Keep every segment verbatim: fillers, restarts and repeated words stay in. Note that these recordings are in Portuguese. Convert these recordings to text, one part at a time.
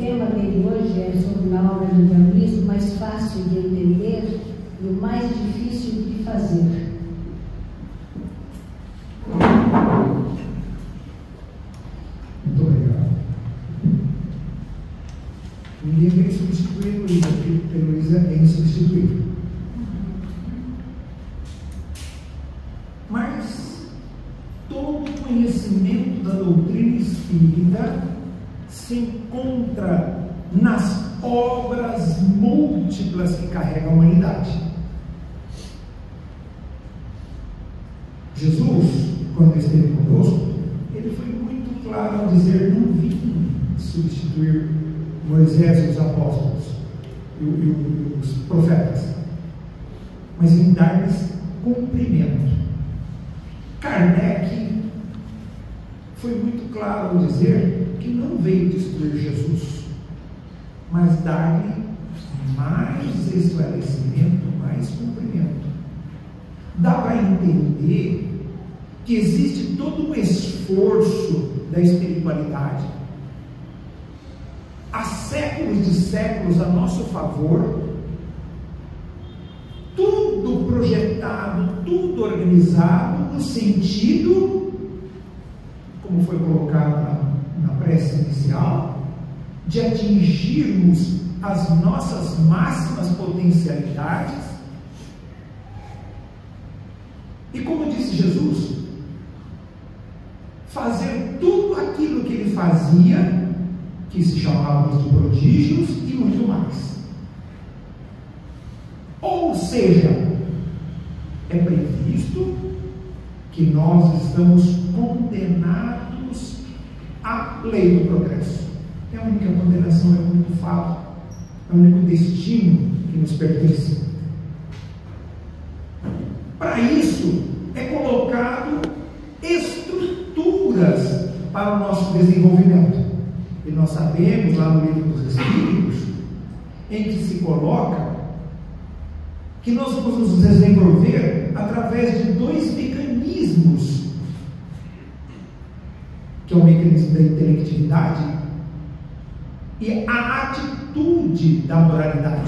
tema dele hoje é sobre na obra de evangelismo, o mais fácil de entender e o mais difícil de fazer. Muito obrigado. Ninguém vem substituir Luísa, porque Luísa é insubstituível. Mas todo conhecimento da doutrina espírita se encontra nas obras múltiplas que carrega a humanidade. Jesus, quando esteve conosco, ele foi muito claro ao dizer: não vim substituir Moisés e os apóstolos e, e os profetas, mas em dar-lhes cumprimento. Kardec foi muito claro ao dizer que não veio destruir Jesus, mas dar-lhe mais esclarecimento, mais cumprimento. Dá para entender que existe todo um esforço da espiritualidade há séculos de séculos a nosso favor, tudo projetado, tudo organizado no sentido, como foi colocado na, na prece inicial, de atingirmos as nossas máximas potencialidades. E como disse Jesus, fazer tudo aquilo que ele fazia, que se chamava de prodígios e muito mais. Ou seja, é previsto que nós estamos condenados à lei do progresso. É a única condenação, é o único fato, é o único destino que nos pertence. Para isso, é colocado estruturas para o nosso desenvolvimento. E nós sabemos, lá no Livro dos Espíritos, em que se coloca que nós vamos nos desenvolver através de dois mecanismos, que é o mecanismo da intelectividade e a atitude da moralidade.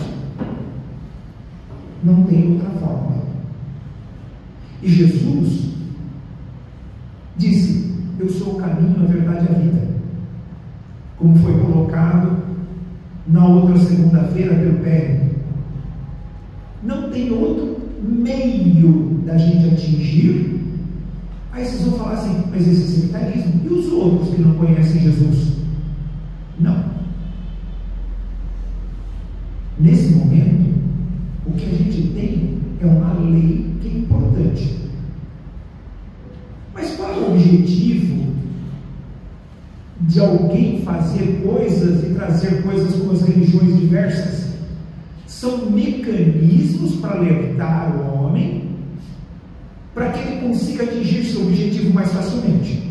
Não tem outra forma. E Jesus disse: eu sou o caminho, a verdade e a vida. Como foi colocado na outra segunda-feira pelo Pérez. Não tem outro meio da gente atingir. Aí vocês vão falar assim: mas esse é sectarismo. E os outros que não conhecem Jesus? Não. Nesse momento, o que a gente tem é uma lei que é importante. Mas qual é o objetivo de alguém fazer coisas e trazer coisas como as religiões diversas? São mecanismos para alertar o homem para que ele consiga atingir seu objetivo mais facilmente.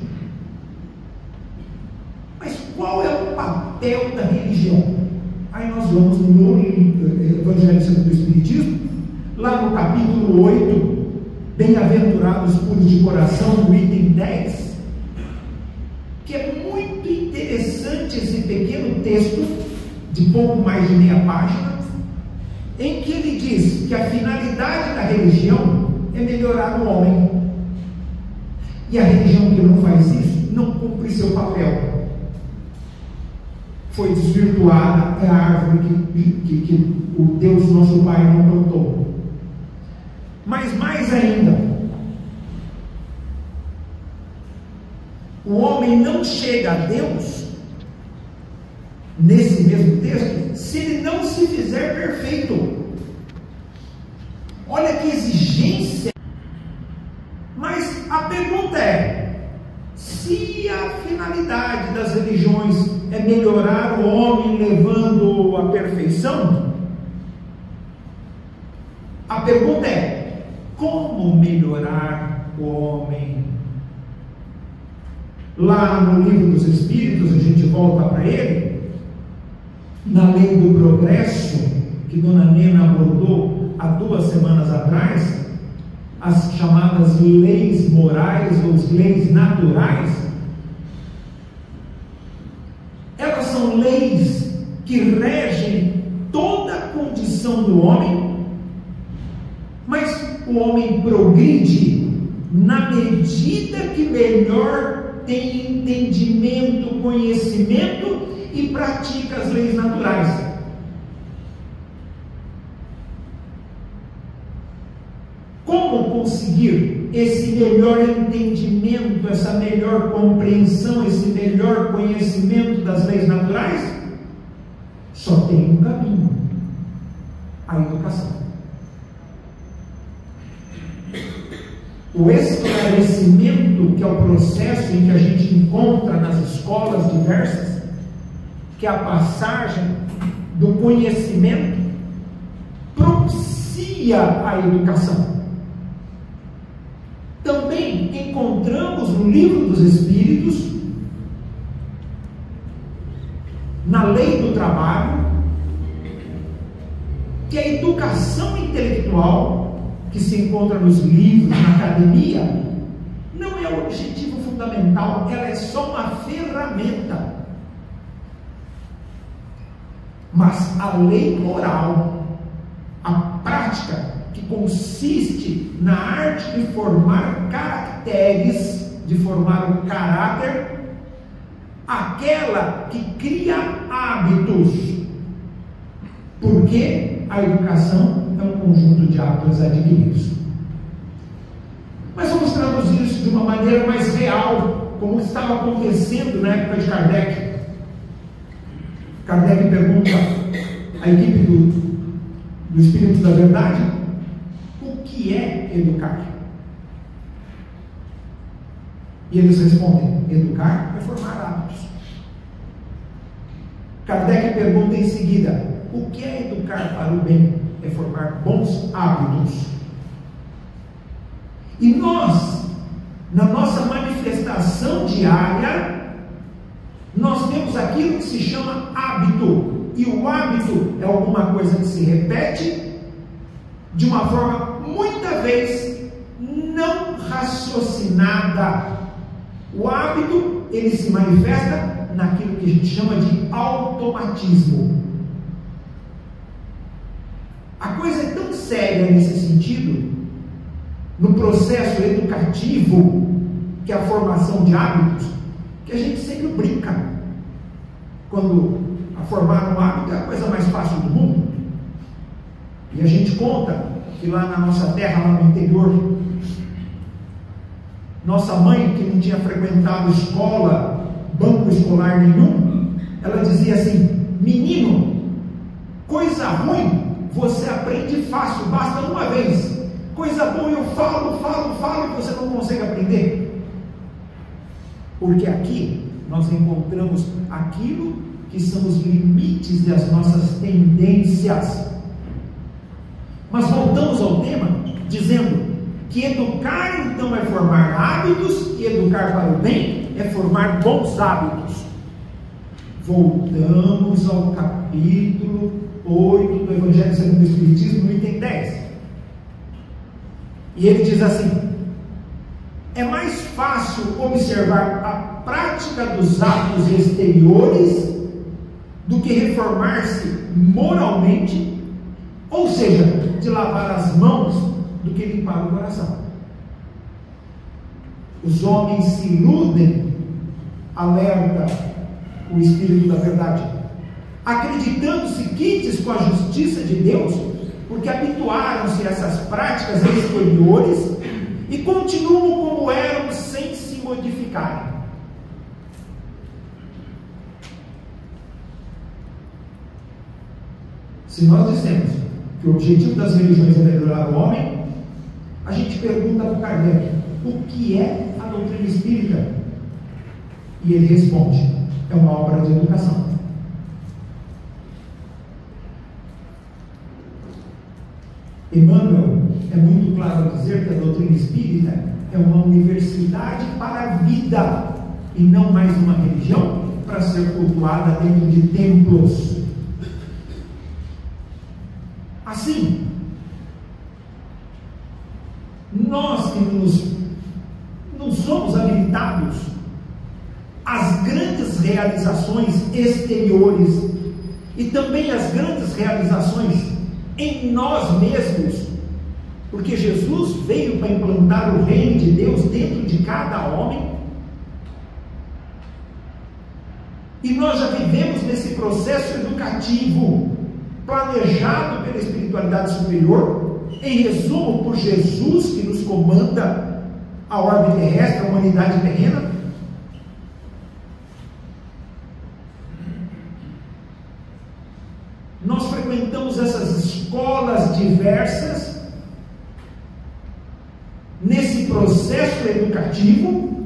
Mas qual é o papel da religião? Aí nós vamos no Evangelho segundo o Espiritismo, lá no capítulo oito, Bem-aventurados puros de coração, no item dez, que é muito interessante esse pequeno texto, de pouco mais de meia página, em que ele diz que a finalidade da religião é melhorar o homem. E a religião que não faz isso, não cumpre seu papel. Foi desvirtuada, é a árvore que, que, que o Deus nosso Pai não plantou. Mas mais ainda, o homem não chega a Deus, nesse mesmo texto, se ele não se fizer perfeito. Olha que exigência. Mas a pergunta é: se a finalidade das religiões é melhorar o homem levando à perfeição, a pergunta é: como melhorar o homem? Lá no Livro dos Espíritos, a gente volta para ele, na lei do progresso, que Dona Nena abordou há duas semanas atrás, as chamadas leis morais ou as leis naturais, elas são leis que regem toda a condição do homem, mas o homem progride na medida que melhor tem entendimento, conhecimento e pratica as leis naturais. Como conseguir esse melhor entendimento, essa melhor compreensão, esse melhor conhecimento das leis naturais? Só tem um caminho: a educação. O esclarecimento, que é o processo em que a gente encontra nas escolas diversas, que é a passagem do conhecimento, propicia a educação. Também encontramos no Livro dos Espíritos, na Lei do Trabalho, que a educação intelectual, que se encontra nos livros, na academia, não é o objetivo fundamental, ela é só uma ferramenta. Mas a lei moral, a prática, que consiste na arte de formar caracteres, de formar um caráter, aquela que cria hábitos, porque a educação é um conjunto de hábitos adquiridos. Mas vamos traduzir isso de uma maneira mais real, como estava acontecendo na época de Kardec. Kardec pergunta à equipe do, do Espírito da Verdade: o que é educar? E eles respondem: educar é formar hábitos. Kardec pergunta em seguida: o que é educar para o bem? É formar bons hábitos. E nós, na nossa manifestação diária, nós temos aquilo que se chama hábito. E o hábito é alguma coisa que se repete de uma forma, muitas vezes, não raciocinada. O hábito, ele se manifesta naquilo que a gente chama de automatismo. A coisa é tão séria nesse sentido, no processo educativo, que é a formação de hábitos, que a gente sempre brinca quando a formar um hábito é a coisa mais fácil do mundo. E a gente conta que lá na nossa terra, lá no interior, nossa mãe, que não tinha frequentado escola, banco escolar nenhum, ela dizia assim: menino, coisa ruim você aprende fácil, basta uma vez. Coisa boa eu falo, falo, falo e você não consegue aprender. Porque aqui nós encontramos aquilo que são os limites das nossas tendências. Mas voltamos ao tema, dizendo que educar então é formar hábitos, e educar para o bem é formar bons hábitos. Voltamos ao capítulo oito do Evangelho segundo o Espiritismo, no item dez. E ele diz assim: é mais fácil observar a prática dos atos exteriores do que reformar-se moralmente, ou seja, de lavar as mãos, do que limpar o coração. Os homens se iludem, alerta o Espírito da Verdade, acreditando-se quites com a justiça de Deus, porque habituaram-se a essas práticas exteriores e continuam como eram sem se modificarem. Se nós dissemos que o objetivo das religiões é melhorar o homem, a gente pergunta para Kardec: o que é a doutrina espírita? E ele responde: é uma obra de educação. Emmanuel é muito claro ao dizer que a doutrina espírita é uma universidade para a vida e não mais uma religião para ser cultuada dentro de templos. Assim, nós que nos, não somos habilitados às grandes realizações exteriores, e também as grandes realizações em nós mesmos, porque Jesus veio para implantar o reino de Deus dentro de cada homem, e nós já vivemos nesse processo educativo planejado pela espiritualidade superior, em resumo, por Jesus, que nos comanda a ordem terrestre, a humanidade terrena. Nós frequentamos essas escolas diversas nesse processo educativo,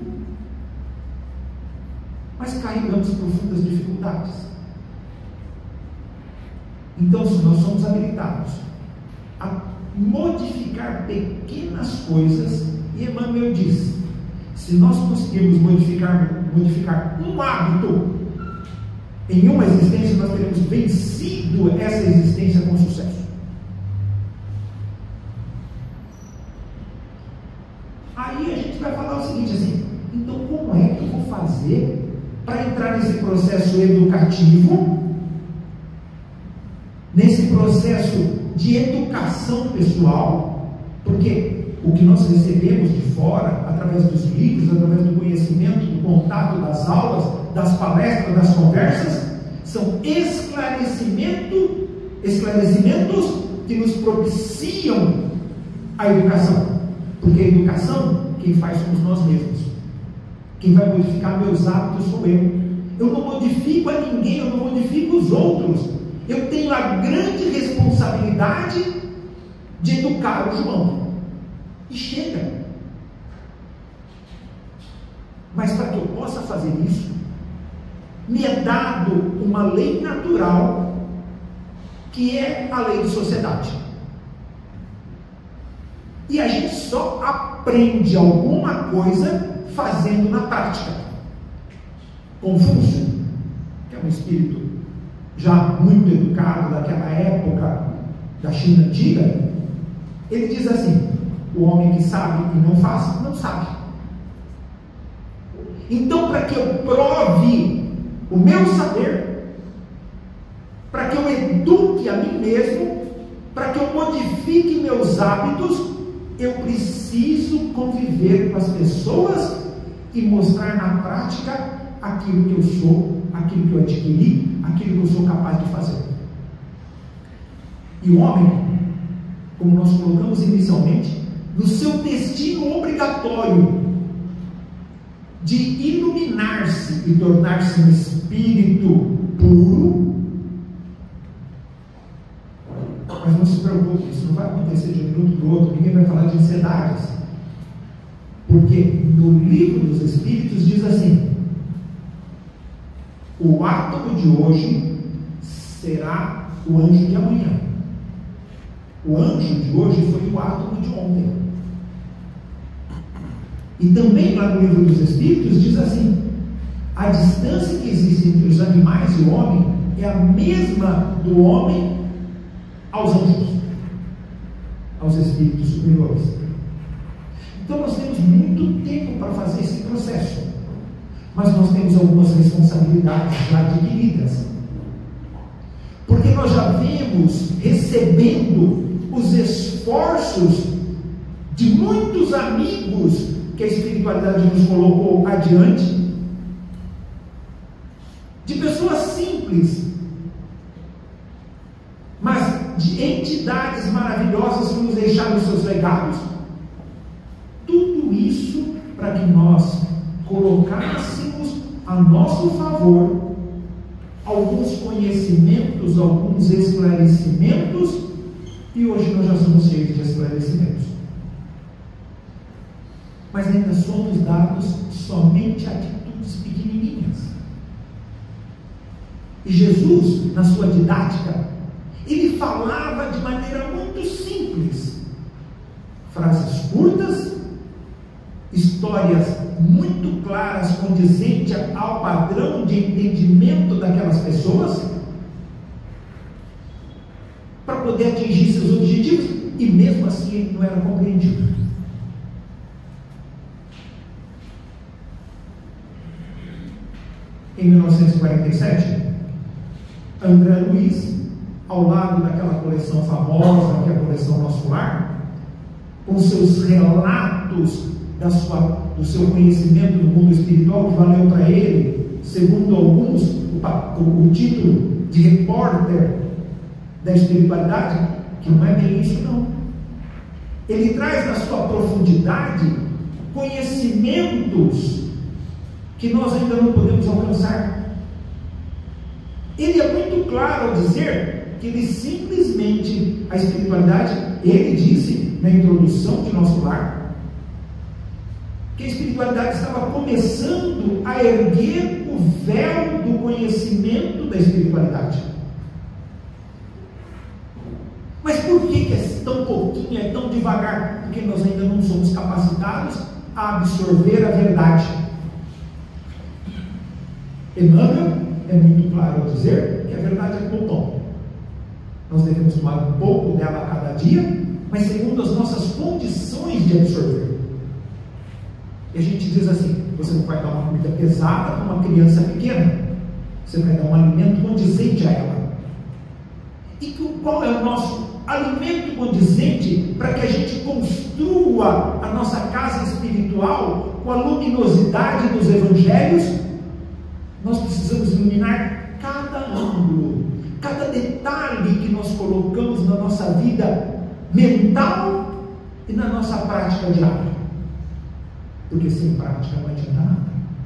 mas carregamos profundas dificuldades. Então, se nós somos habilitados a modificar pequenas coisas, e Emmanuel diz, se nós conseguirmos modificar, modificar um hábito em uma existência, nós teremos vencido essa existência com sucesso. Aí a gente vai falar o seguinte assim, então como é que eu vou fazer para entrar nesse processo educativo, nesse processo de educação pessoal? Porque o que nós recebemos de fora, através dos livros, através do conhecimento, do contato das aulas, das palestras, das conversas, são esclarecimento, esclarecimentos que nos propiciam a educação. Porque a educação, quem faz somos nós mesmos. Quem vai modificar meus hábitos sou eu. Eu não modifico a ninguém, eu não modifico os outros. Eu tenho a grande responsabilidade de educar o João. E chega. Mas para que eu possa fazer isso, me é dado uma lei natural, que é a lei de sociedade. E a gente só aprende alguma coisa fazendo na prática. Confúcio, que é um espírito já muito educado daquela época da China antiga, ele diz assim: o homem que sabe e não faz, não sabe. Então, para que eu prove o meu saber, para que eu eduque a mim mesmo, para que eu modifique meus hábitos, eu preciso conviver com as pessoas e mostrar na prática aquilo que eu sou, aquilo que eu adquiri, aquilo que eu sou capaz de fazer. E o homem, como nós colocamos inicialmente, no seu destino obrigatório de iluminar-se e tornar-se um espírito puro, mas não se preocupe, isso não vai acontecer de um minuto para o outro, ninguém vai falar de ansiedades, porque no livro dos Espíritos diz assim: o átomo de hoje será o anjo de amanhã. O anjo de hoje foi o átomo de ontem. E também lá no livro dos Espíritos diz assim: a distância que existe entre os animais e o homem é a mesma do homem aos anjos, aos espíritos superiores. Então nós temos muito tempo para fazer esse processo, mas nós temos algumas responsabilidades já adquiridas, porque nós já vemos recebendo os esforços de muitos amigos que a espiritualidade nos colocou adiante, de pessoas simples, mas de entidades maravilhosas que nos deixaram seus legados. Tudo isso para que nós colocássemos a nosso favor alguns conhecimentos, alguns esclarecimentos, e hoje nós já somos cheios de esclarecimentos. Mas ainda somos dados somente a atitudes pequenininhas. E Jesus, na sua didática, ele falava de maneira muito simples, frases curtas, histórias muito claras, condizentes ao padrão de entendimento daquelas pessoas, para poder atingir seus objetivos, e mesmo assim ele não era compreendido. Em mil novecentos e quarenta e sete, André Luiz, ao lado daquela coleção famosa, que é a coleção Nosso Lar, com seus relatos da sua, do seu conhecimento do mundo espiritual, que valeu para ele, segundo alguns, o, o, o título de repórter da espiritualidade, que não é bem isso não. Ele traz na sua profundidade conhecimentos que nós ainda não podemos alcançar. Ele é muito claro ao dizer que ele simplesmente, a espiritualidade, ele disse na introdução de Nosso Lar, que a espiritualidade estava começando a erguer o véu do conhecimento da espiritualidade. Mas por que, que é tão pouquinho, é tão devagar? Porque nós ainda não somos capacitados a absorver a verdade. Emmanuel é muito claro ao dizer que a verdade é como pão. Nós devemos tomar um pouco dela a cada dia, mas segundo as nossas condições de absorver. E a gente diz assim: você não vai dar uma comida pesada para uma criança pequena, você vai dar um alimento condizente a ela. E qual é o nosso alimento condizente para que a gente construa a nossa casa espiritual com a luminosidade dos evangelhos? Nós precisamos iluminar cada ângulo, cada detalhe que nós colocamos na nossa vida mental e na nossa prática diária. Porque sem prática não adianta nada.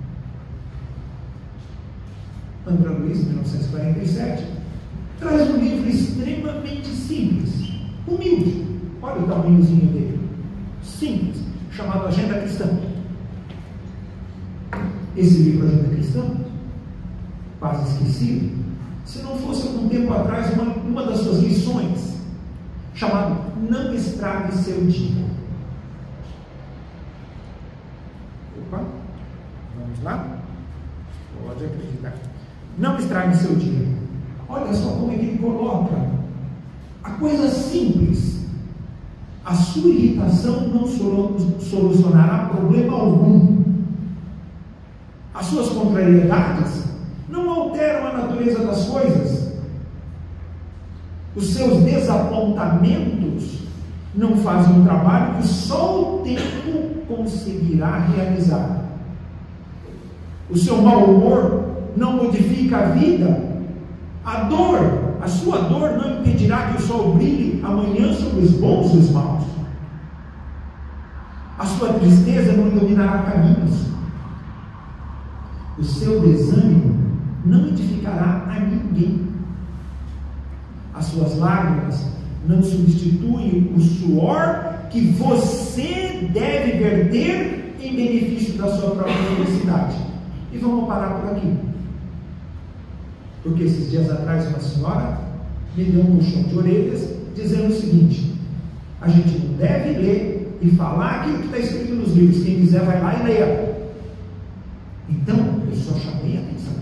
André Luiz, mil novecentos e quarenta e sete, traz um livro extremamente simples, humilde. Olha o tamanhozinho dele. Simples, chamado Agenda Cristã. Esse livro, Agenda Cristã, quase esquecido, se não fosse algum tempo atrás uma, uma das suas lições, chamado Não Estrague Seu Dia. Opa, vamos lá? Pode acreditar. Não estrague seu dia. Olha só como é que ele coloca a coisa simples. A sua irritação não solucionará problema algum. As suas contrariedades não alteram a natureza das coisas. Os seus desapontamentos não fazem um trabalho que só o tempo conseguirá realizar. O seu mau humor não modifica a vida. A dor, a sua dor não impedirá que o sol brilhe amanhã sobre os bons e os maus. A sua tristeza não iluminará caminhos. O seu desânimo não edificará a ninguém. As suas lágrimas não substituem o suor que você deve verter em benefício da sua própria felicidade. E vamos parar por aqui. Porque esses dias atrás uma senhora me deu um puxão de orelhas dizendo o seguinte: a gente não deve ler e falar aquilo que está escrito nos livros. Quem quiser vai lá e leia. Então, eu só chamei a atenção.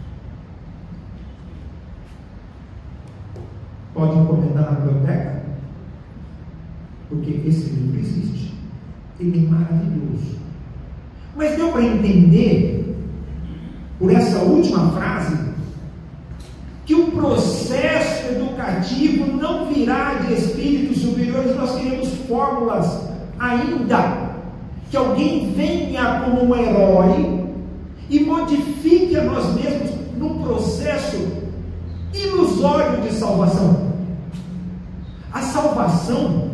Pode encomendar na biblioteca, porque esse livro existe. Ele é maravilhoso. Mas deu para entender, por essa última frase, que o processo educativo não virá de espíritos superiores. Nós queremos fórmulas ainda, que alguém venha como um herói e modifique a nós mesmos num processo ilusório de salvação. A salvação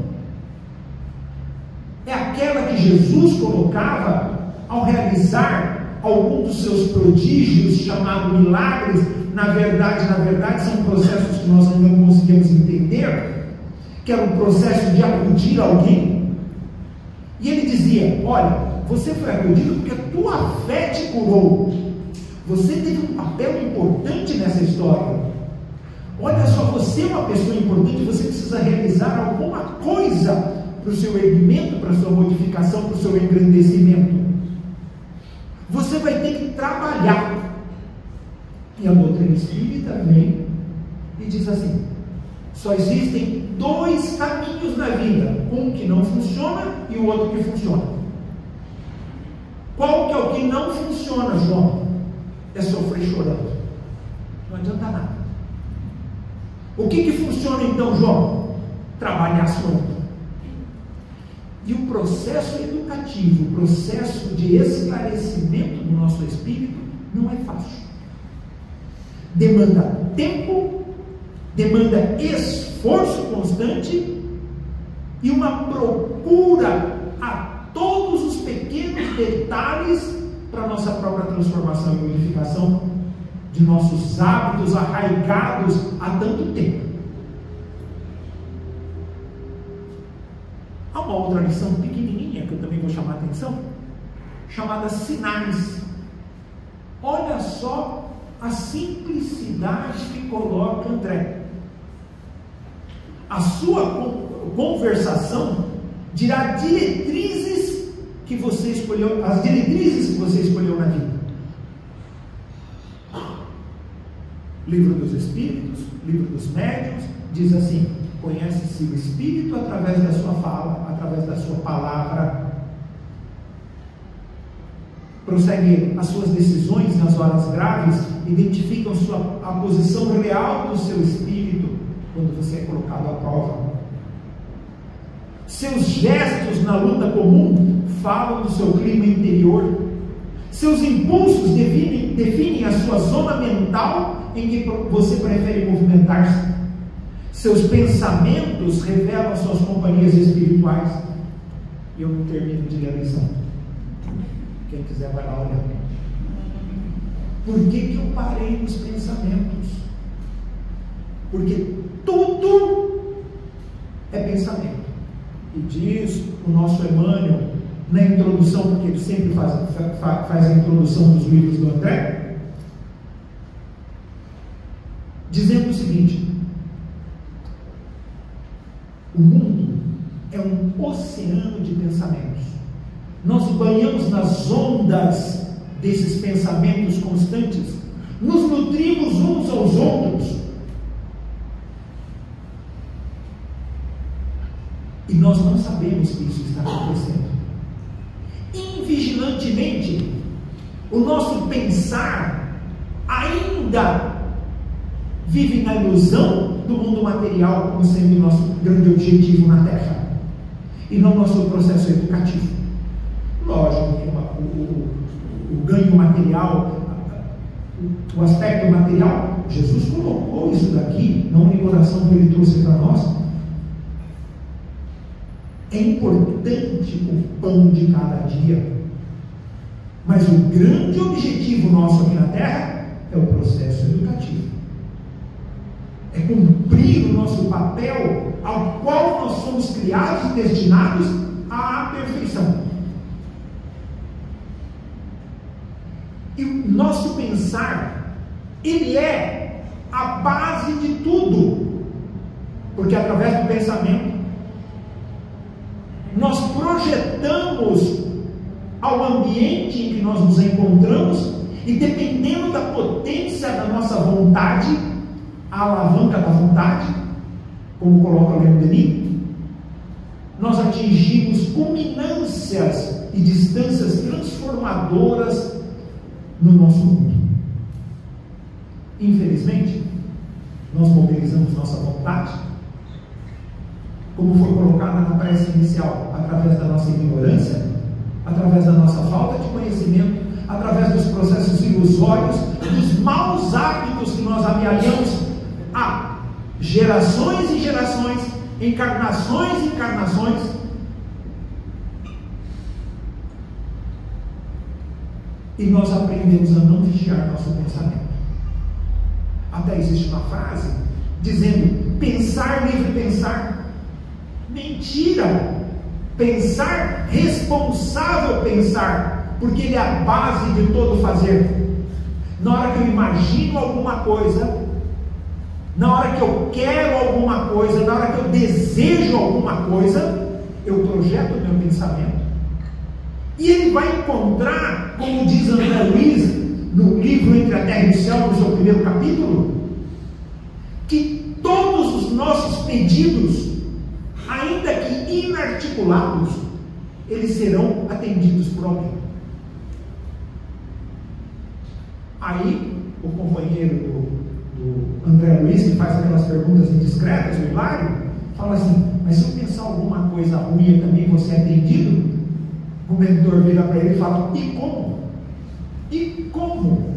é aquela que Jesus colocava ao realizar algum dos seus prodígios, chamados milagres. Na verdade, na verdade, são processos que nós ainda não conseguimos entender, que era um processo de acudir alguém. E ele dizia: olha, você foi acudido porque a tua fé te curou. Você teve um papel importante nessa história. Olha só, você é uma pessoa importante, você precisa realizar alguma coisa para o seu erguimento, para a sua modificação, para o seu engrandecimento. Você vai ter que trabalhar. E a doutrina espírita vem e diz assim: só existem dois caminhos na vida, um que não funciona e o outro que funciona. Qual que é o que não funciona, João? É sofrer chorando. Não adianta nada. O que que funciona então, João? Trabalhar a sua onda. E o processo educativo, o processo de esclarecimento do nosso espírito não é fácil. Demanda tempo, demanda esforço constante e uma procura a todos os pequenos detalhes para a nossa própria transformação e modificação de nossos hábitos arraigados há tanto tempo. Há uma outra lição pequenininha que eu também vou chamar a atenção, chamada sinais. Olha só a simplicidade que coloca André. A sua conversação dirá diretrizes que você escolheu, as diretrizes que você escolheu na vida. Livro dos Espíritos, Livro dos Médiuns, diz assim: conhece-se o Espírito através da sua fala, através da sua palavra. Prossegue as suas decisões nas horas graves, identificam sua, a posição real do seu espírito quando você é colocado à prova. Seus gestos na luta comum falam do seu clima interior. Seus impulsos definem, definem a sua zona mental em que você prefere movimentar-se. Seus pensamentos revelam as suas companhias espirituais. E eu não termino de ler a lição. Quem quiser vai lá olhar. Por que que eu parei nos pensamentos? Porque tudo é pensamento. E diz o nosso Emmanuel na introdução, porque ele sempre faz, faz a introdução dos livros do André, dizendo o seguinte: o mundo é um oceano de pensamentos. Nós banhamos nas ondas desses pensamentos constantes, nos nutrimos uns aos outros, e nós não sabemos que isso está acontecendo. Invigilantemente, o nosso pensar ainda vive na ilusão do mundo material como sendo o nosso grande objetivo na Terra, e não o nosso processo educativo. Lógico que o, o, o ganho material, o aspecto material, Jesus colocou isso daqui na única oração que ele trouxe para nós. É importante o pão de cada dia, mas o grande objetivo nosso aqui na Terra é o processo educativo, é cumprir o nosso papel ao qual nós somos criados e destinados à perfeição. E o nosso pensar, ele é a base de tudo, porque através do pensamento nós projetamos ao ambiente em que nós nos encontramos, e dependendo da potência da nossa vontade, a alavanca da vontade, como coloca Leon Denis, nós atingimos culminâncias e distâncias transformadoras no nosso mundo. Infelizmente, nós mobilizamos nossa vontade, como foi colocada na prece inicial, através da nossa ignorância, através da nossa falta de conhecimento, através dos processos ilusórios, dos maus hábitos que nós amealhamos há gerações e gerações, encarnações e encarnações. E nós aprendemos a não vigiar nosso pensamento. Até existe uma frase dizendo: pensar livre pensar. Mentira! Pensar, responsável pensar, porque ele é a base de todo fazer. Na hora que eu imagino alguma coisa, na hora que eu quero alguma coisa, na hora que eu desejo alguma coisa, eu projeto o meu pensamento. E ele vai encontrar, como diz André Luiz no livro Entre a Terra e o Céu, no seu primeiro capítulo, que todos os nossos pedidos, ainda que inarticulados, eles serão atendidos por alguém. Aí o companheiro do, o André Luiz, que faz aquelas perguntas indiscretas, o Hilário, fala assim: mas se eu pensar alguma coisa ruim também, você é atendido? O mentor vira para ele e fala: e como? E como?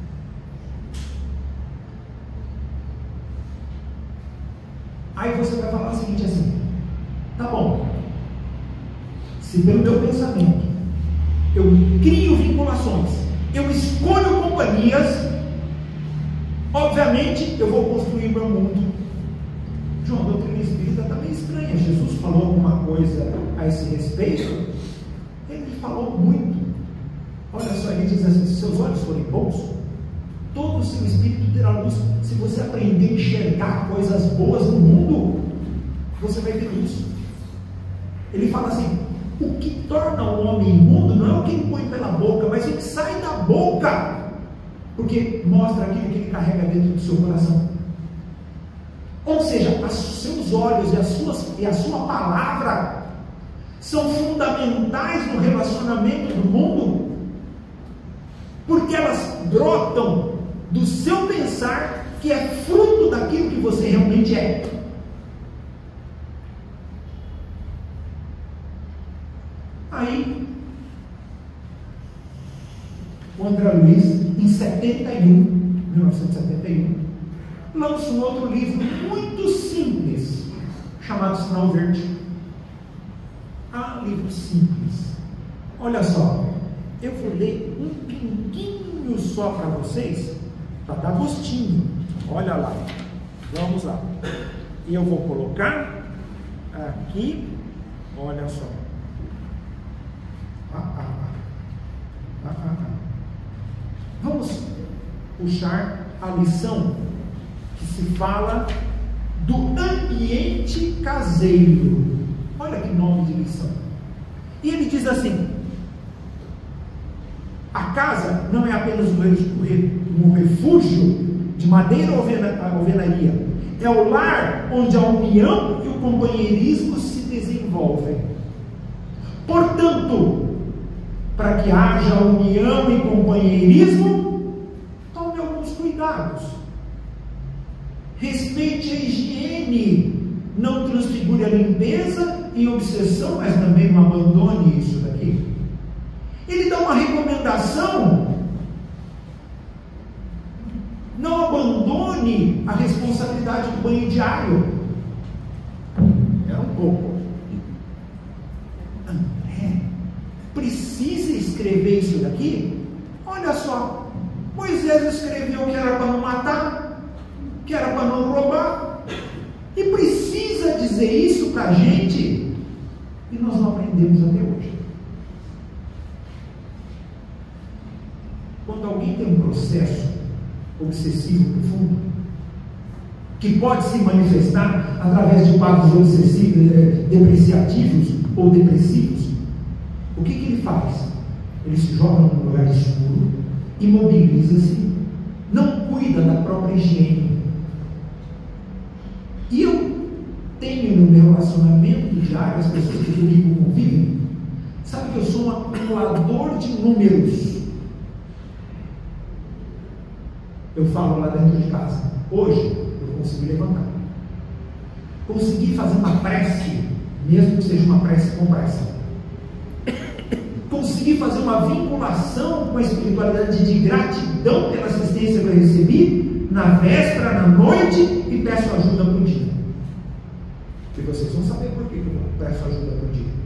Aí você vai falar o seguinte assim: tá bom, se pelo meu pensamento eu crio vinculações, eu escolho companhias, obviamente eu vou construir meu mundo. João, a doutrina espírita está meio estranha. Jesus falou alguma coisa a esse respeito? Ele falou muito. Olha só, ele diz assim: se seus olhos forem bons, todo o seu espírito terá luz. Se você aprender a enxergar coisas boas no mundo, você vai ter luz. Ele fala assim: o que torna o homem imundo não é o que ele põe pela boca, mas o que sai da boca, porque mostra aquilo que ele carrega dentro do seu coração. Ou seja, os seus olhos e, as suas, e a sua palavra são fundamentais no relacionamento do mundo, porque elas brotam do seu pensar, que é fruto daquilo que você realmente é. Aí, o André Luiz, em setenta e um, mil novecentos e setenta e um, lança um outro livro muito simples, chamado Sinal Verde. Ah, livro simples. Olha só, eu vou ler um pinguinho só para vocês, para dar gostinho. Olha lá, vamos lá. E eu vou colocar aqui, olha só. Ah, ah, ah. Ah, ah, ah. Vamos puxar a lição que se fala do ambiente caseiro. Olha que nome de lição. E ele diz assim: a casa não é apenas um refúgio de madeira ou alvenaria, é o lar onde a união e o companheirismo se desenvolvem. Portanto, para que haja união e companheirismo, tome alguns cuidados. Respeite a higiene, não transfigure a limpeza em obsessão, mas também não abandone isso daqui. Ele dá uma recomendação: não abandone a responsabilidade do banho diário. É um pouco. André, precisa escrever isso daqui? Olha só, Moisés escreveu que era para não matar, que era para não roubar, e precisa dizer isso para a gente, e nós não aprendemos até hoje. Quando alguém tem um processo obsessivo profundo, que pode se manifestar através de quadros obsessivos, depreciativos ou depressivos, o que, que ele faz? Ele se joga num lugar escuro, imobiliza-se, não cuida da própria higiene. E eu tenho no meu relacionamento diário, as pessoas que comigo convivem, sabe que eu sou um acumulador de números. Eu falo lá dentro de casa: hoje eu consegui levantar, consegui fazer uma prece, mesmo que seja uma prece com pressa, consegui fazer uma vinculação com a espiritualidade de gratidão pela assistência que eu recebi na véspera, na noite, e peço ajuda para o dia. E vocês vão saber por que eu peço ajuda para o dia.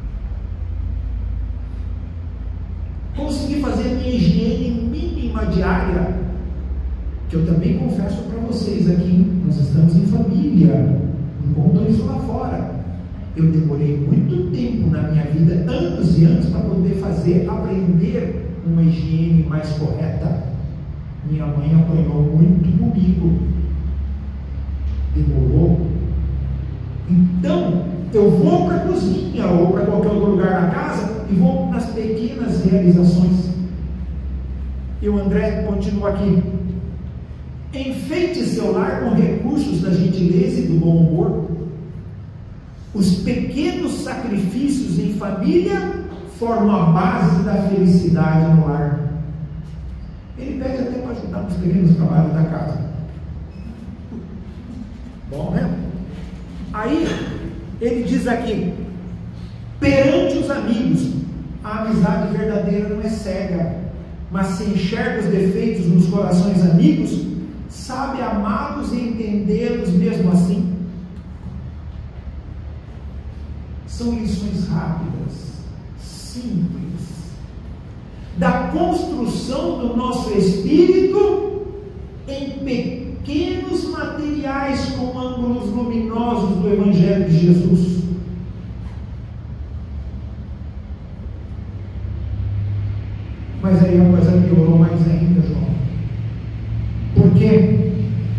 Consegui fazer a minha higiene mínima diária, que eu também confesso para vocês aqui, nós estamos em família, não contam isso lá fora. Eu demorei muito tempo na minha vida, anos e anos, para poder fazer, aprender uma higiene mais correta. Minha mãe apanhou muito comigo, demorou. Então, eu vou para a cozinha ou para qualquer outro lugar da casa e vou nas pequenas realizações. E o André continua aqui: enfeite seu lar com recursos da gentileza e do bom humor. Os pequenos sacrifícios em família formam a base da felicidade no lar. Ele pede até para ajudar nos pequenos trabalhos da casa. Bom, né? Aí, ele diz aqui, perante os amigos, a amizade verdadeira não é cega, mas se enxerga os defeitos nos corações amigos, sabe amá-los e entendê-los mesmo assim. São lições rápidas, simples, da construção do nosso espírito em pequenos materiais com ângulos luminosos do Evangelho de Jesus. Mas aí a coisa piorou mais ainda, João. Por quê?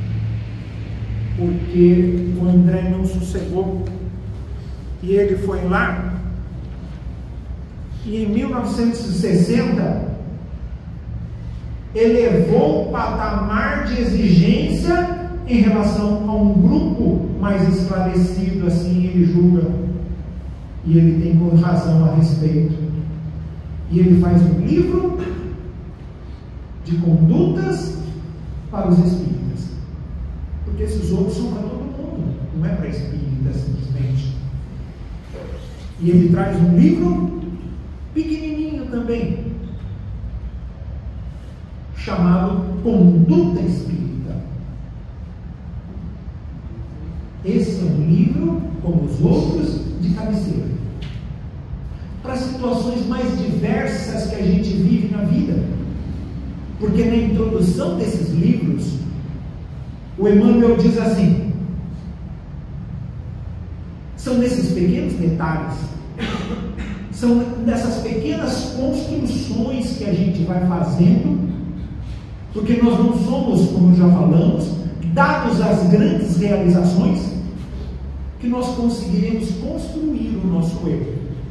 Porque o André não sossegou. E ele foi lá, e em mil novecentos e sessenta, elevou o patamar de exigência em relação a um grupo mais esclarecido, assim ele julga. E ele tem razão a respeito. E ele faz um livro de condutas para os espíritas. Porque esses outros são para todo mundo, não é para espíritas simplesmente. E ele traz um livro pequenininho também, chamado Conduta Espírita. Esse é um livro, como os outros, de cabeceira, para situações mais diversas que a gente vive na vida. Porque na introdução desses livros, o Emmanuel diz assim: são nesses pequenos detalhes, são nessas pequenas construções que a gente vai fazendo, porque nós não somos, como já falamos, dados às grandes realizações, que nós conseguiremos construir o nosso eu.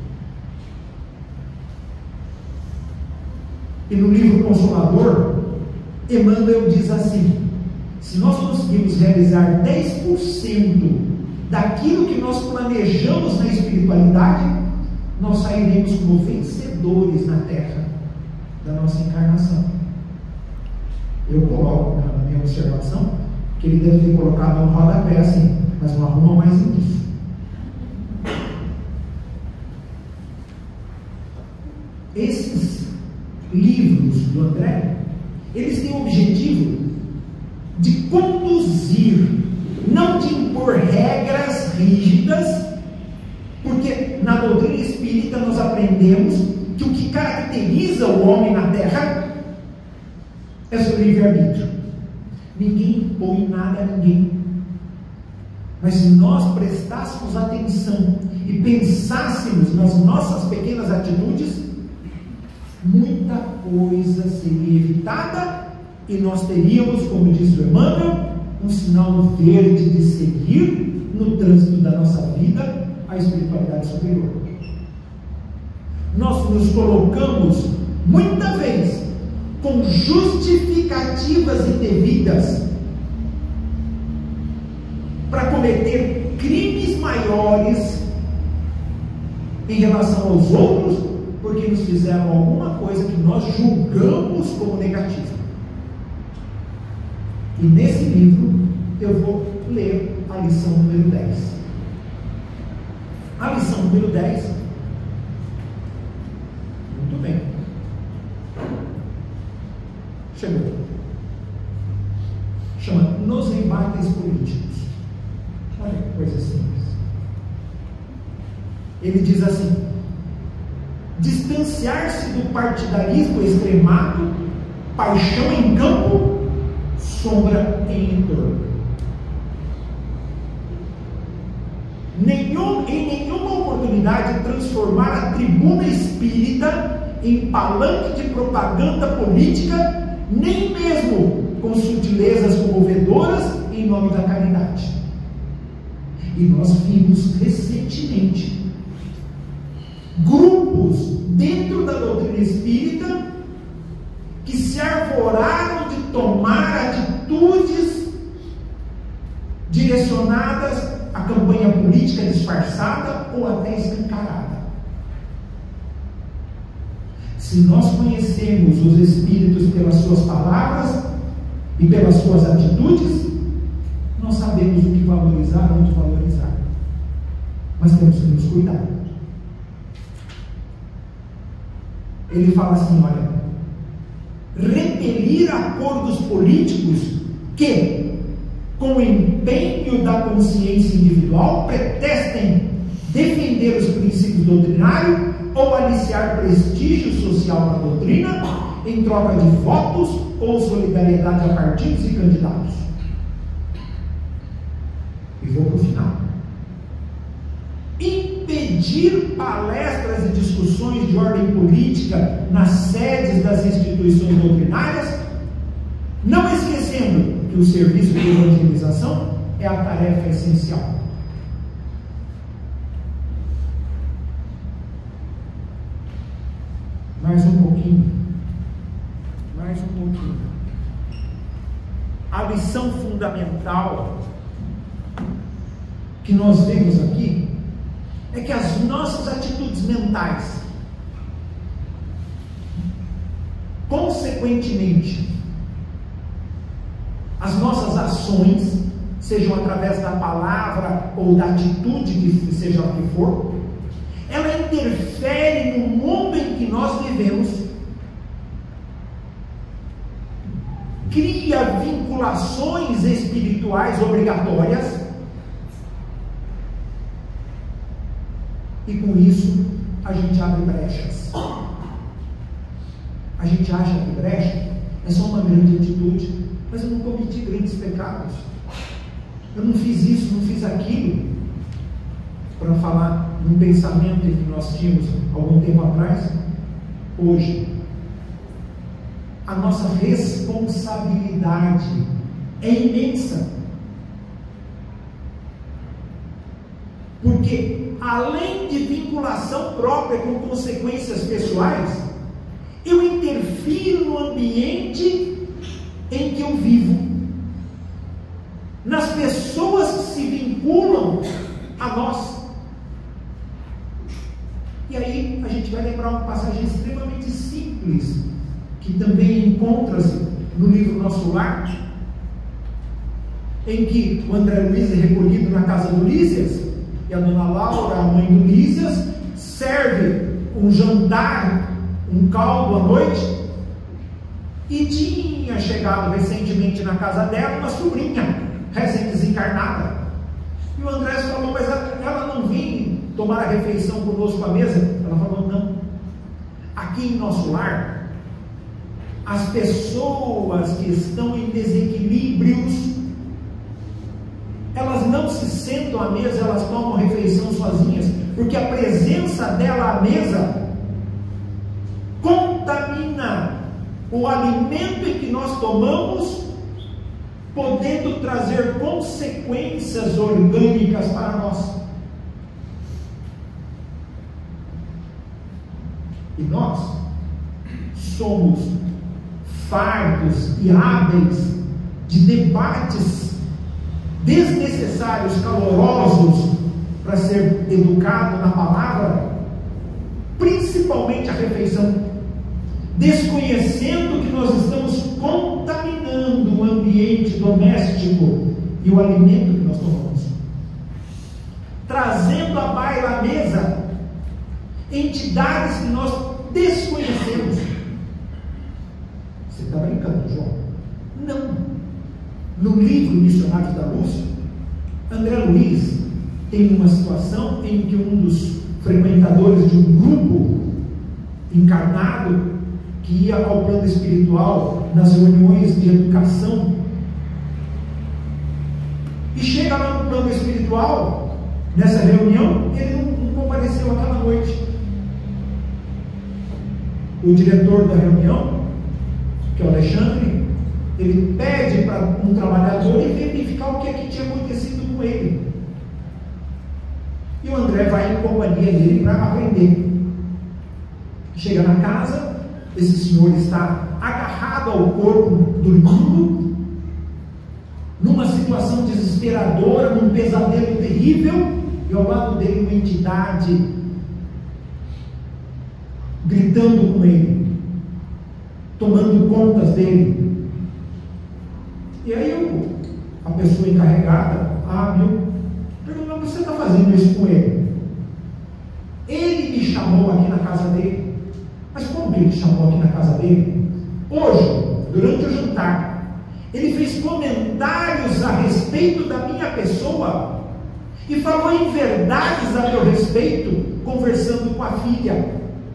E no livro Consolador, Emmanuel diz assim: se nós conseguirmos realizar dez por cento daquilo que nós planejamos na espiritualidade, nós sairemos como vencedores na terra da nossa encarnação. Eu coloco na minha observação que ele deve ter colocado no rodapé assim, mas não arruma mais isso. Esses livros do André, eles têm o objetivo de conduzir, não de impor regras rígidas, porque na doutrina espírita nós aprendemos que o que caracteriza o homem na terra é seu livre-arbítrio. Ninguém impõe nada a ninguém. Mas se nós prestássemos atenção e pensássemos nas nossas pequenas atitudes, muita coisa seria evitada e nós teríamos, como disse o Emmanuel, um sinal verde de seguir no trânsito da nossa vida a espiritualidade superior. Nós nos colocamos muita vez com justificativas indevidas para cometer crimes maiores em relação aos outros, porque nos fizeram alguma coisa que nós julgamos como negativa. E nesse livro eu vou ler a lição número dez. A lição número dez, muito bem, chegou, chama Nos Embates Políticos. Olha que coisa simples. Ele diz assim: distanciar-se do partidarismo extremado, paixão em campo, sombra em entorno. Nenhum, em nenhuma oportunidade transformar a tribuna espírita em palanque de propaganda política, nem mesmo com sutilezas comovedoras em nome da caridade. E nós vimos recentemente grupos dentro da doutrina espírita que se arvoraram de tomar atitudes direcionadas à campanha política disfarçada ou até escancarada. Se nós conhecemos os espíritos pelas suas palavras e pelas suas atitudes, Nós sabemos o que valorizar, onde valorizar, mas temos que nos cuidar. Ele fala assim, olha, repelir acordos políticos que, com o empenho da consciência individual, pretestem defender os princípios doutrinários ou aliciar prestígio social na doutrina em troca de votos ou solidariedade a partidos e candidatos. E vou para o final. Impedir palestras e discussões de ordem política nas sedes das instituições doutrinárias, não esquecendo que o serviço de evangelização é a tarefa essencial. Mais um pouquinho. Mais um pouquinho. A lição fundamental que nós vemos aqui é que as nossas atitudes mentais, consequentemente, as nossas ações, sejam através da palavra ou da atitude, que seja o que for, ela interfere no mundo em que nós vivemos, cria vinculações espirituais obrigatórias, e com isso a gente abre brechas. A gente acha que brecha é só uma grande atitude, mas eu não cometi grandes pecados, eu não fiz isso, não fiz aquilo. Para falar num pensamento que nós tínhamos algum tempo atrás, hoje, a nossa responsabilidade é imensa, porque além de vinculação própria com consequências pessoais, eu interfiro no ambiente em que eu vivo, nas pessoas que se vinculam a nós. E aí a gente vai lembrar uma passagem extremamente simples, que também encontra-se no livro Nosso Lar, em que o André Luiz é recolhido na casa do Lísias, e a dona Laura, a mãe do Lísias, serve um jantar, um caldo à noite, e tinha chegado recentemente na casa dela uma sobrinha, recém-desencarnada. E o André falou, mas ela não vem tomar a refeição conosco à mesa? Ela falou, não. Aqui em Nosso Lar, as pessoas que estão em desequilíbrios, elas não se sentam à mesa, elas tomam refeição sozinhas, porque a presença dela à mesa contamina o alimento em que nós tomamos, podendo trazer consequências orgânicas para nós. E nós somos fartos e hábeis de debates desnecessários, calorosos, para ser educado na palavra, principalmente a refeição, desconhecendo que nós estamos contaminando o ambiente doméstico e o alimento que nós tomamos, trazendo à baila à mesa entidades que nós desconhecemos. Você está brincando, João? Não. No livro Missionários da Luz, André Luiz tem uma situação em que um dos frequentadores de um grupo encarnado, que ia ao plano espiritual nas reuniões de educação, e chega lá no plano espiritual, nessa reunião, ele não, não compareceu aquela noite. O diretor da reunião, que é o Alexandre, ele pede para um trabalhador ir verificar o que é que tinha acontecido com ele. E o André vai em companhia dele para aprender. Chega na casa, esse senhor está agarrado ao corpo, dormindo, numa situação desesperadora, num pesadelo terrível, e ao lado dele uma entidade gritando com ele, tomando contas dele. E aí o, a pessoa encarregada, ah, meu, perguntou, mas você está fazendo isso com ele? Ele me chamou aqui na casa dele. Mas como que ele me chamou aqui na casa dele? Hoje, durante o jantar, ele fez comentários a respeito da minha pessoa e falou em verdades a meu respeito, conversando com a filha.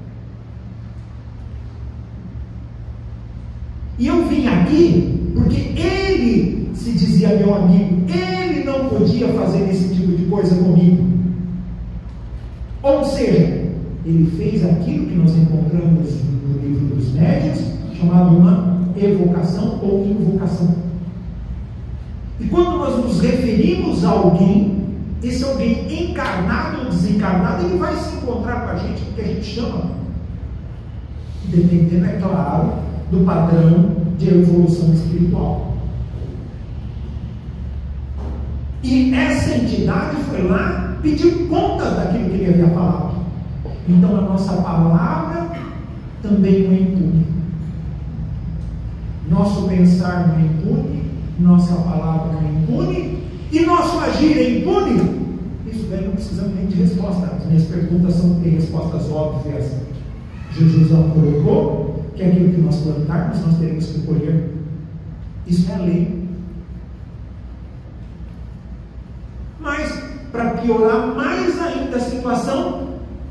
E eu vim aqui porque ele se dizia meu amigo, ele não podia fazer esse tipo de coisa comigo. Ou seja, ele fez aquilo que nós encontramos no livro dos Médiuns, chamado uma evocação ou invocação. E quando nós nos referimos a alguém, esse alguém encarnado ou desencarnado, ele vai se encontrar com a gente, porque a gente chama, dependendo, é claro, do padrão de evolução espiritual. E essa entidade foi lá, pediu contas daquilo que ele havia falado. Então a nossa palavra também não é impune. Nosso pensar não é impune, nossa palavra não é impune, e nosso agir é impune. Isso daí não precisamos nem de resposta. As minhas perguntas são, têm respostas óbvias. Jesus já colocou que aquilo que nós plantarmos, nós teremos que colher. Isso é a lei. Mas, para piorar mais ainda a situação,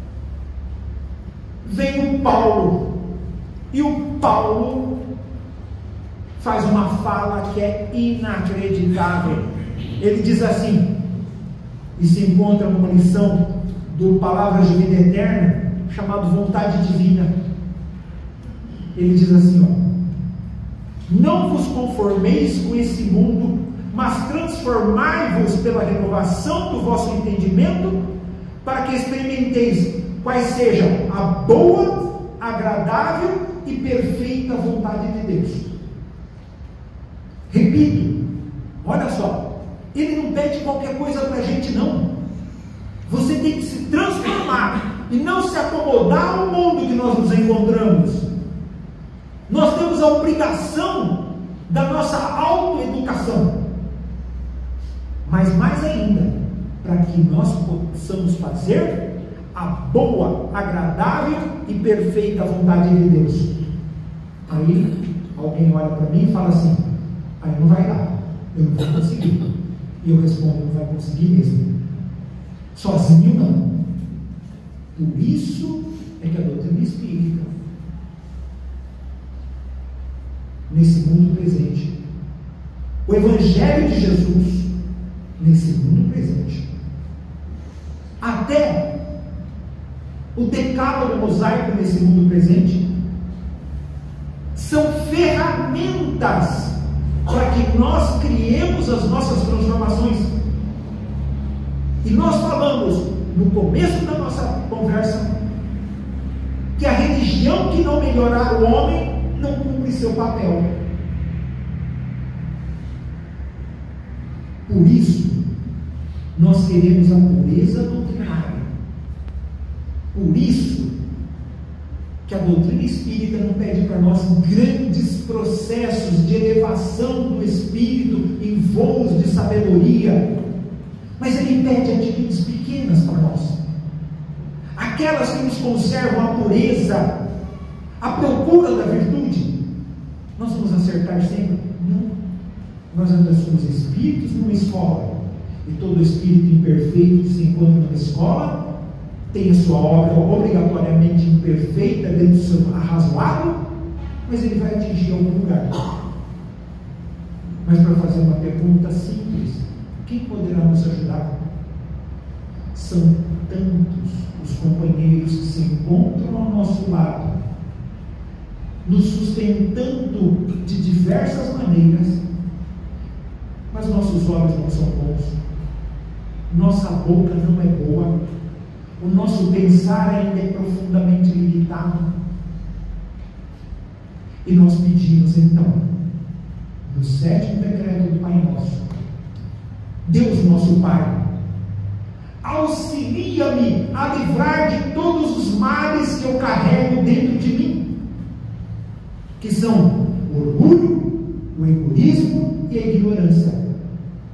vem o Paulo. E o Paulo faz uma fala que é inacreditável. Ele diz assim, e se encontra numa lição do Palavras de Vida Eterna, chamado Vontade Divina. Ele diz assim, ó: não vos conformeis com esse mundo, mas transformai-vos pela renovação do vosso entendimento, para que experimenteis quais sejam a boa, agradável e perfeita vontade de Deus. Repito, olha só, ele não pede qualquer coisa para a gente, não. Você tem que se transformar e não se acomodar ao mundo que nós nos encontramos. Nós temos a obrigação da nossa autoeducação, mas mais ainda, para que nós possamos fazer a boa, agradável e perfeita vontade de Deus. Aí alguém olha para mim e fala assim: aí não vai dar, eu não vou conseguir. E eu respondo: não vai conseguir mesmo, sozinho não. Por isso é que a doutrina espírita, nesse mundo presente, o Evangelho de Jesus, nesse mundo presente, até o decálogo mosaico nesse mundo presente, são ferramentas para que nós criemos as nossas transformações. E nós falamos no começo da nossa conversa que a religião que não melhorar o homem não cumpre seu papel. Por isso, nós queremos a pureza doutrinária. Por isso que a doutrina espírita não pede para nós grandes processos de elevação do espírito em voos de sabedoria, mas ele pede atitudes pequenas para nós, aquelas que nos conservam a pureza, a procura da virtude. Nós vamos acertar sempre? Não. Nós ainda somos espíritos numa escola, e todo espírito imperfeito que se encontra numa escola tem a sua obra obrigatoriamente imperfeita dentro do seu arrazoado, mas ele vai atingir algum lugar. Mas para fazer uma pergunta simples, quem poderá nos ajudar? São tantos os companheiros que se encontram ao nosso lado, nos sustentando de diversas maneiras, mas nossos olhos não são bons, nossa boca não é boa, o nosso pensar ainda é profundamente limitado. E nós pedimos então, no sétimo decreto do Pai Nosso: Deus nosso Pai, auxilia-me a livrar de todos os males que eu carrego dentro de mim, que são o orgulho, o egoísmo e a ignorância.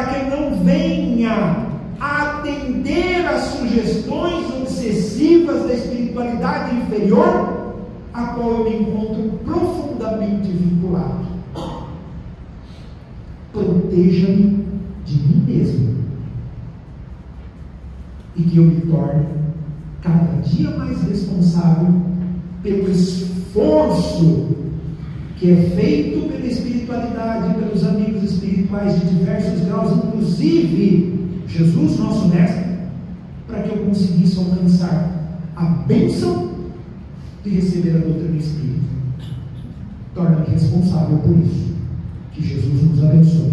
que ele não venha atender às sugestões obsessivas da espiritualidade inferior, a qual eu me encontro profundamente vinculado. Proteja-me de mim mesmo, e que eu me torne cada dia mais responsável pelo esforço que é feito pela espiritualidade, pelos amigos espirituais de diversos graus, inclusive Jesus, nosso mestre, para que eu conseguisse alcançar a bênção de receber a doutrina espírita. Torna-me responsável por isso. Que Jesus nos abençoe.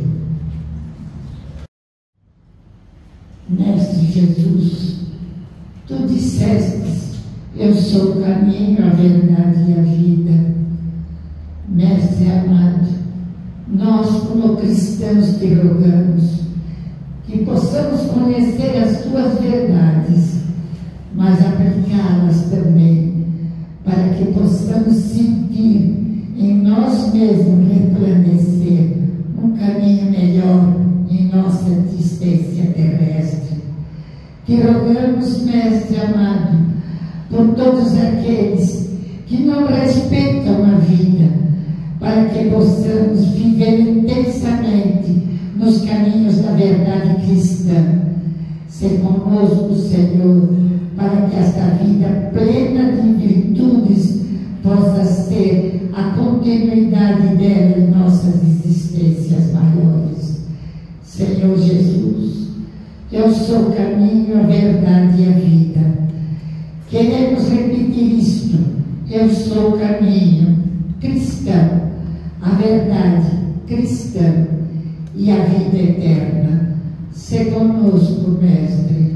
Mestre Jesus, tu disseste: eu sou o caminho, a verdade e a vida. Mestre amado, nós como cristãos te rogamos que possamos conhecer as tuas verdades, mas aplicá-las também, para que possamos sentir em nós mesmos resplandecer um caminho melhor em nossa existência terrestre. Te rogamos, Mestre amado, por todos aqueles que não respeitam a vida, para que possamos viver intensamente nos caminhos da verdade cristã. Ser conosco, Senhor, para que esta vida plena de virtudes possa ser a continuidade dela em nossas existências maiores. Senhor Jesus, eu sou o caminho, a verdade e a vida. Queremos repetir isto: eu sou o caminho cristão, a verdade cristã e a vida eterna. Se conosco, Mestre.